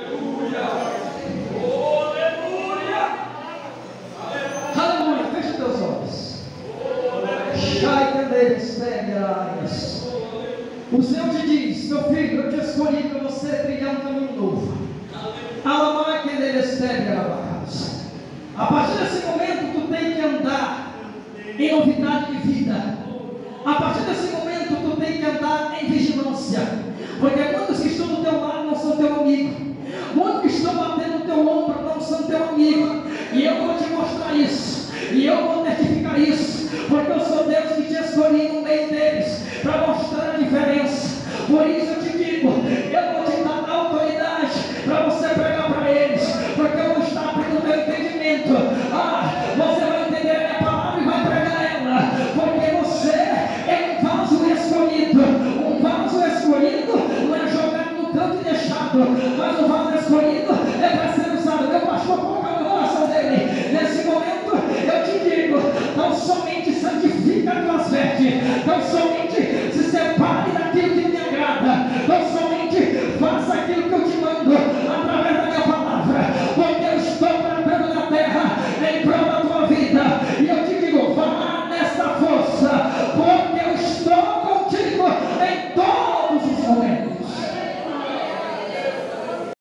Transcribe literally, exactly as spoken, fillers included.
Aleluia. Feche teus olhos. O Senhor te diz: meu filho, eu te escolhi para você trilhar um caminho novo. A partir desse momento, tu tem que andar em novidade de vida. A partir desse momento, tu tem que andar em vigilância. Porque muitos que estão do teu lado não são teu amigo. Muitos que estão batendo no teu ombro não são teu amigo. E eu vou te mostrar isso. E eu vou testificar isso. Porque eu sou Deus que te escolhi no meio deles para mostrar a diferença. Por isso eu te digo, eu vou te dar autoridade para você pregar para eles. Porque eu vou estar abrindo o teu entendimento. Ah, você vai entender a minha palavra e vai pregar ela. Porque você é um vaso escolhido. Um vaso escolhido não é jogado no canto e deixado. Mas um vaso escolhido é para ser usado. Meu pastor, coloca no coração dele. Nesse momento eu te digo, não somente santifica a tua vestes, não somente